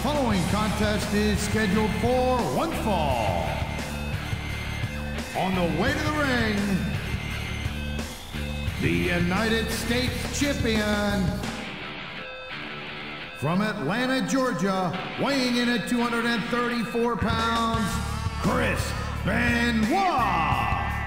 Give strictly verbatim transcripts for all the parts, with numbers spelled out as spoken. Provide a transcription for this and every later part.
following contest is scheduled for one fall. On the way to the ring, the United States champion from Atlanta, Georgia, weighing in at two hundred thirty-four pounds, Chris Benoit.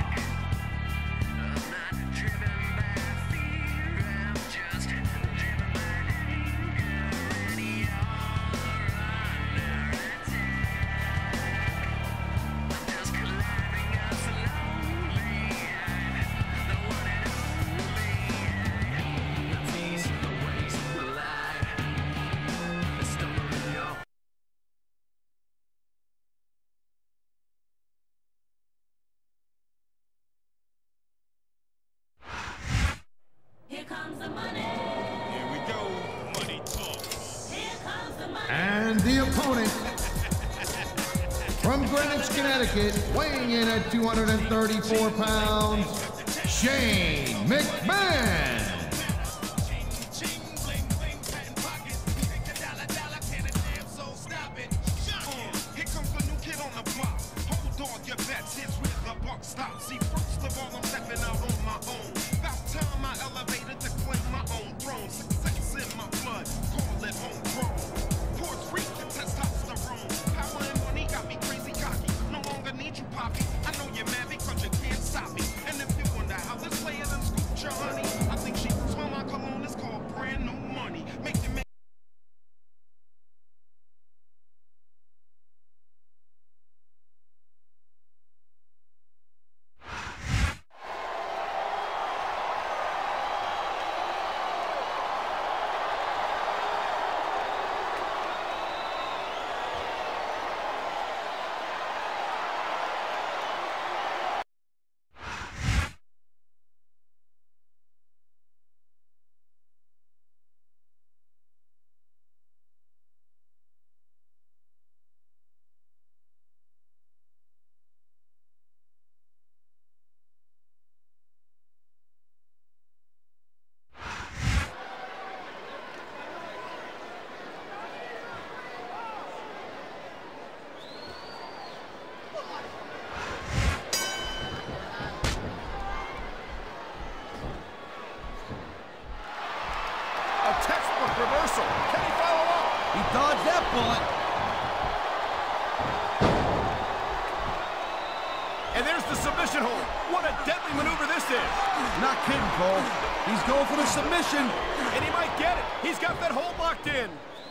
And the opponent from Greenwich, Connecticut, weighing in at two hundred thirty-four pounds, Shane McMahon. Reversal. Can he follow up? He dodged that bullet. And there's the submission hold. What a deadly maneuver this is. Not kidding, Cole. He's going for the submission. And he might get it. He's got that hold locked in.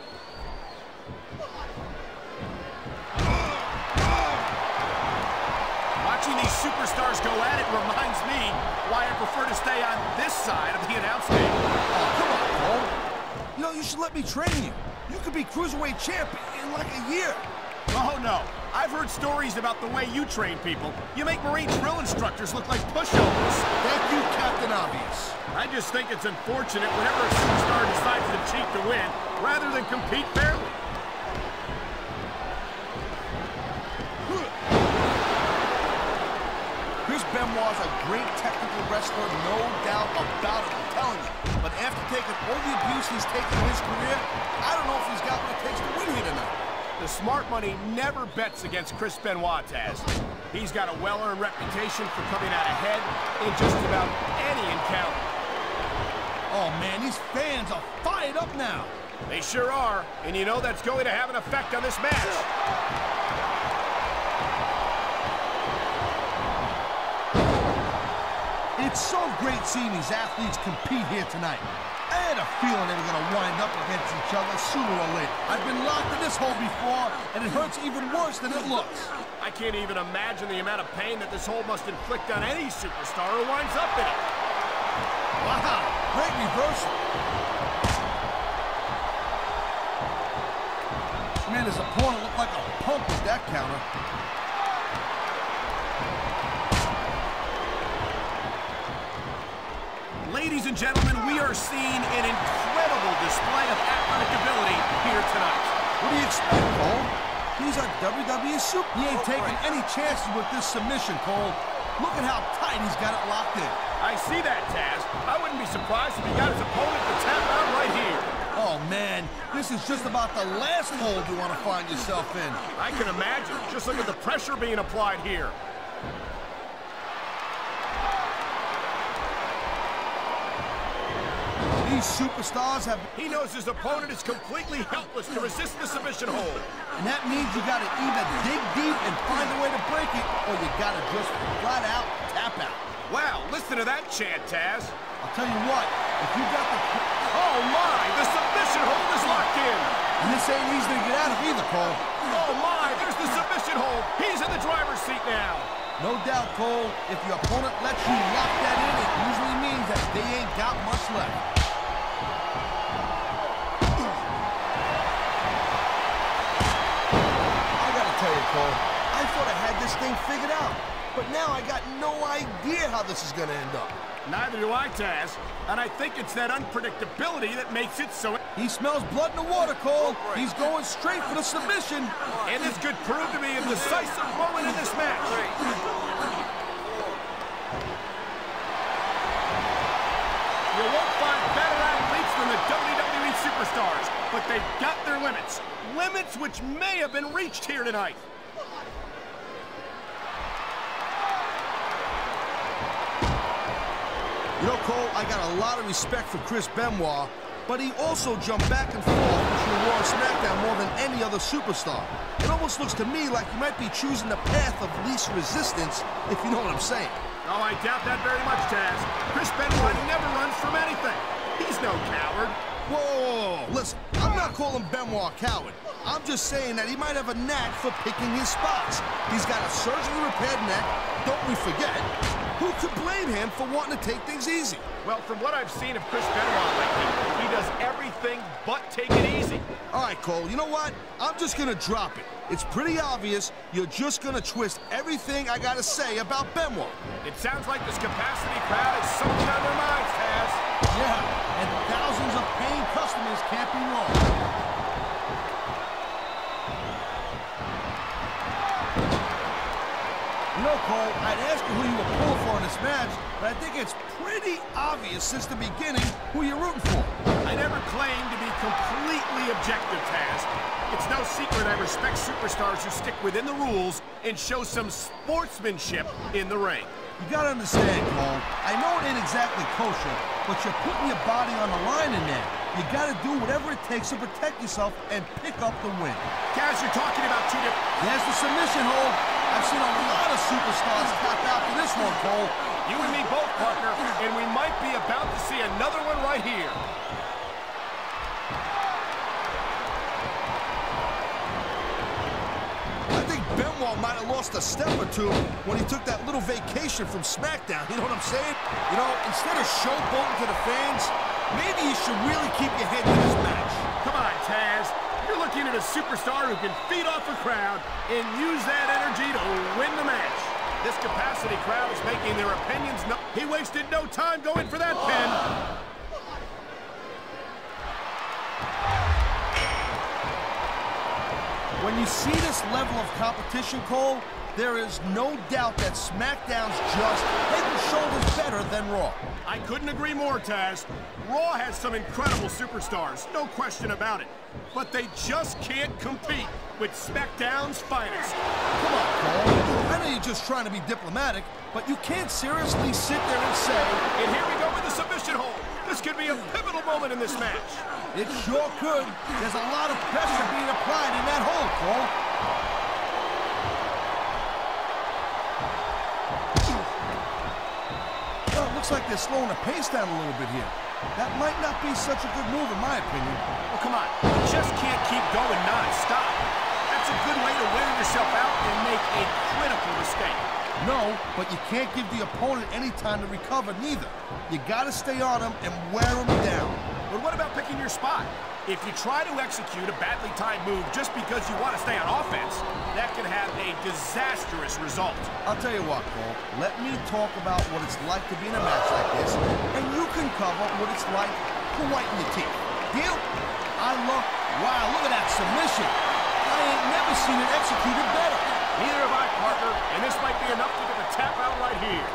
Watching these superstars go at it reminds me why I prefer to stay on this side of the announce table. Oh, come on, Cole. You know, you should let me train you. You could be Cruiserweight champ in like a year. Oh, no. I've heard stories about the way you train people. You make Marine drill instructors look like pushovers. Thank you, Captain Obvious. I just think it's unfortunate whenever a superstar decides to cheat to win, rather than compete fairly. Chris Benoit's a great technical wrestler, no doubt about it, I'm telling you. But after taking all the abuse he's taken in his career, I don't know if he's got what it takes to win here tonight. The smart money never bets against Chris Benoit, Taz. He's got a well-earned reputation for coming out ahead in just about any encounter. Oh, man, these fans are fired up now. They sure are, and you know that's going to have an effect on this match. It's so great seeing these athletes compete here tonight. I had a feeling they were going to wind up against each other sooner or later. I've been locked in this hole before, and it hurts even worse than it looks. I can't even imagine the amount of pain that this hole must inflict on any superstar who winds up in it. Wow, great reversal. Man, his opponent looked like a pump with that counter. Ladies and gentlemen, we are seeing an incredible display of athletic ability here tonight. What do you expect, Cole? He's a W W E super. He ain't taking any chances with this submission, Cole. Look at how tight he's got it locked in. I see that, Taz. I wouldn't be surprised if he got his opponent to tap out right here. Oh, Oh, man, this is just about the last hold you want to find yourself in. I can imagine. Just look at the pressure being applied here. These superstars have... He knows his opponent is completely helpless to resist the submission hold. And that means you got to either dig deep and find a way to break it, or you got to just flat out tap out. Wow, listen to that chant, Taz. I'll tell you what, if you got the... Oh, my, the submission hold is locked in. And this ain't easy to get out of either, Cole. Oh, my, there's the submission hold. He's in the driver's seat now. No doubt, Cole, if your opponent lets you lock that in, it usually means that they ain't got much left. I thought I had this thing figured out, but now I got no idea how this is going to end up. Neither do I, Taz, and I think it's that unpredictability that makes it so... He smells blood in the water, Cole. He's going straight for the submission. And this could prove to be a decisive moment in this match. You won't find better athletes than the W W E superstars, but they've got their limits. Limits which may have been reached here tonight. You know, Cole, I got a lot of respect for Chris Benoit, but he also jumped back and forth between Raw and SmackDown more than any other superstar. It almost looks to me like he might be choosing the path of least resistance, if you know what I'm saying. Oh, I doubt that very much, Taz. Chris Benoit never runs from anything. He's no coward. Whoa, whoa, whoa, listen, I'm not calling Benoit a coward. I'm just saying that he might have a knack for picking his spots. He's got a surgically repaired neck, don't we forget. Who could blame him for wanting to take things easy? Well, from what I've seen of Chris Benoit lately, he does everything but take it easy. All right, Cole, you know what? I'm just gonna drop it. It's pretty obvious you're just gonna twist everything I gotta say about Benoit. It sounds like this capacity crowd is something on their minds, Taz. Yeah, and thousands of paying customers can't be wrong. You know, Cole, I'd ask you who you were pulling for in this match, but I think it's pretty obvious since the beginning who you're rooting for. I never claim to be completely objective, Taz. It's no secret I respect superstars who stick within the rules and show some sportsmanship in the ring. You gotta understand, Cole, I know it ain't exactly kosher, but you're putting your body on the line in there. You gotta do whatever it takes to protect yourself and pick up the win. Taz, you're talking about two different... There's the submission hold. I've seen a lot of superstars tap out for this one, Cole. You and me both, partner, and we might be about to see another one right here. I think Benoit might have lost a step or two when he took that little vacation from SmackDown. You know what I'm saying? You know, instead of showboating to the fans, maybe you should really keep your head in this match. Come on, Taz. You're looking at a superstar who can feed off a crowd and use that energy to win the match. This capacity crowd is making their opinions known. He wasted no time going for that pin. When you see this level of competition, Cole, there is no doubt that SmackDown's just head and shoulders better than Raw. I couldn't agree more, Taz. Raw has some incredible superstars, no question about it. But they just can't compete with SmackDown's finest. Come on, Cole. I know you're just trying to be diplomatic, but you can't seriously sit there and say... And here we go with the submission hold. This could be a pivotal moment in this match. It sure could. There's a lot of pressure being applied in that hold, Cole. Well, it looks like they're slowing the pace down a little bit here. That might not be such a good move, in my opinion. Well, come on. You just can't keep going non-stop. That's a good way to wear yourself out and make a critical mistake. No, but you can't give the opponent any time to recover, neither. You gotta stay on him and wear him down. But what about picking your spot? If you try to execute a badly timed move just because you want to stay on offense, that can have a disastrous result. I'll tell you what, Cole. Let me talk about what it's like to be in a match like this, and you can cover what it's like to whiten your teeth. Deal? I look... Wow, look at that submission. I ain't never seen it executed better. Neither have I, partner, and this might be enough to get the tap out right here.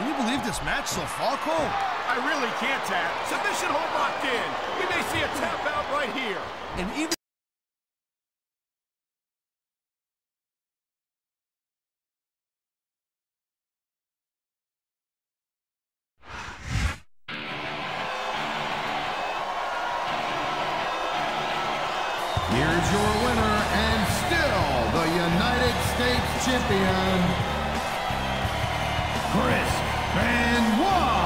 Can you believe this match so far, Cole? I really can't, Tad. Submission hold locked in. We may see a tap out right here. And even... Here's your winner and still the United States champion, Chris Benoit.